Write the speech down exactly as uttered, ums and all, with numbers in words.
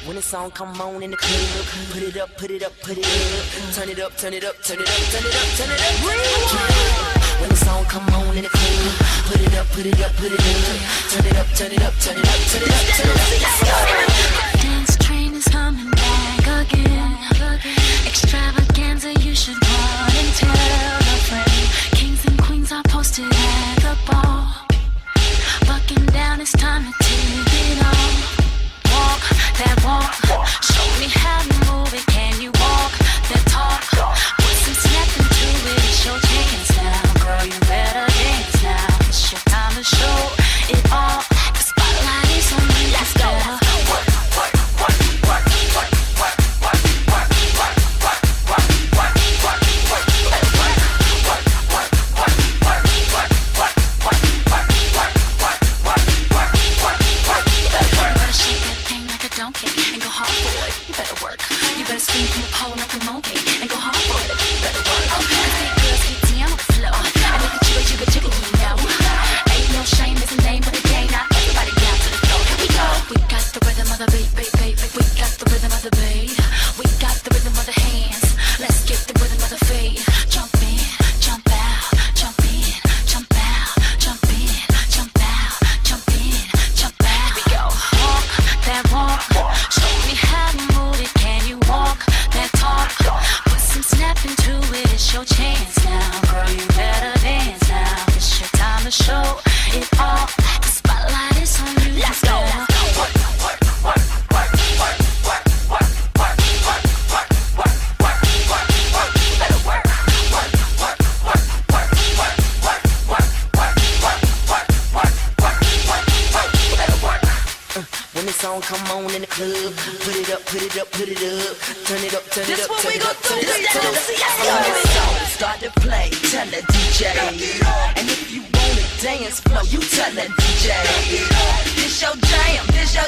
When the song come on in the club, put it up, put it up, put it up. Turn it up, turn it up, turn it up, turn it up, turn it up. When the song come on in the club, put it up, put it up, put it up. Turn it up, turn it up, turn it up, turn it up, turn it up. Let's go. Dance train is coming back again. Extravaganza, you should run and tell a friend. Kings and queens are posted at the ball. Bucking down, it's time to take it on. Walk that walk, show me how to move it. Can you walk that talk? Put some snap into it. It's your chance now, girl. You better dance now. It's your time to show it all. The spotlight is on you. Let's go. Scream from the pole like a monkey and go hard for it. Better work. Okay. Big girls get down on the floor and make it jiggle, jiggle, jiggle, you know. Ain't no shame, it's a name of the game. Now everybody down to the floor. Here we go. We got the rhythm of the beat, beat, beat, beat. We got the rhythm of the beat. We got the rhythm of the hands. Let's get the rhythm of the feet. Jump in, jump out, jump in, jump out, jump in, jump out, jump in, jump out. Here we go. Walk that walk. Show me how to move it. Can you walk that talk? Put some snap into it. It's your chance now, girl. You better dance now. It's your time to show it all. The spotlight is on you. Let's go. When the song come on in the club, put it up, put it up, put it up. Turn it up, turn it up, turn it up, turn it up, turn it up. When the song start to play, tell the D J. And if you wanna dance flow, you tell the D J. This your jam, this your